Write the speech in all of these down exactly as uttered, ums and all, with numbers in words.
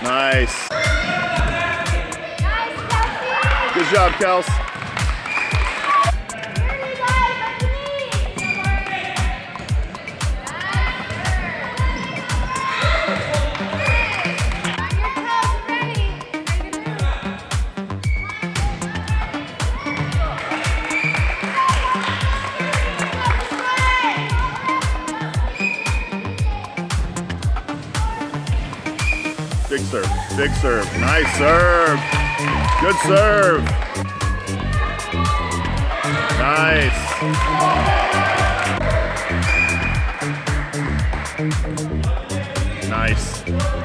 Nice. Good job, Kels. Big serve, big serve, nice serve. Good serve. Nice. Nice.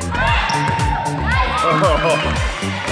Oh.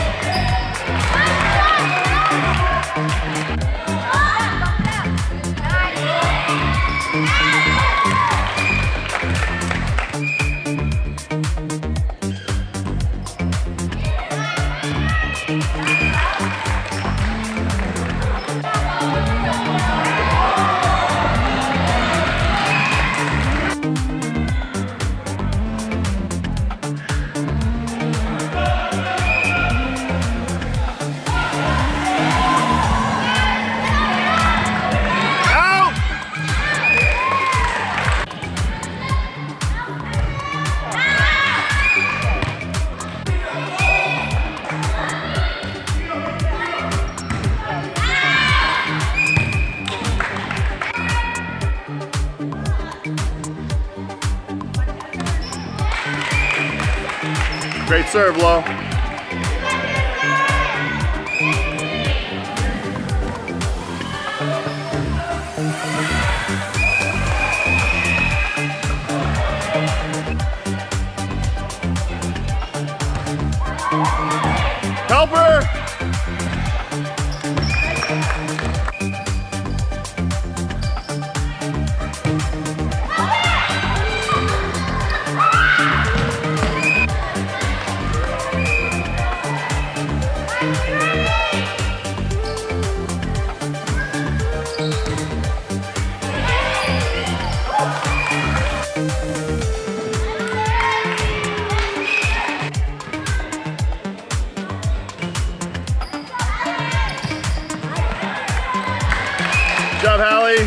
Great serve, Lo. Help her! Good job, Hallie.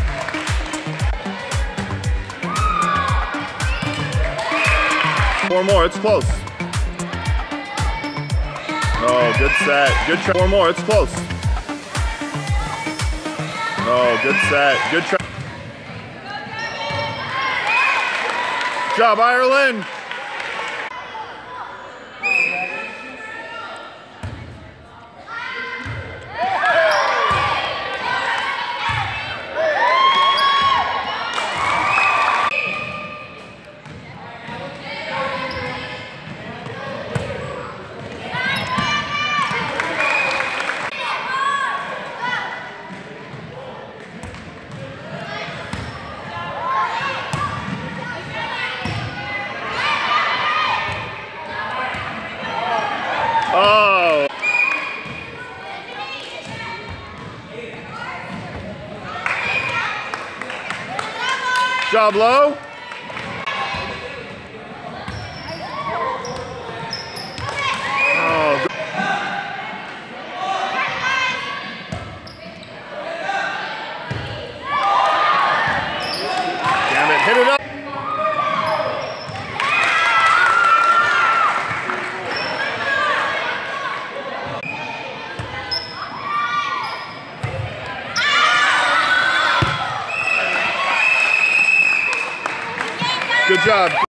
Four more, it's close. Oh, good set. Good try. Four more, it's close. Oh, good set. Good try. Good job, Ireland. Oh. Job, Lo. Oh. Damn it, hit it up. Good job.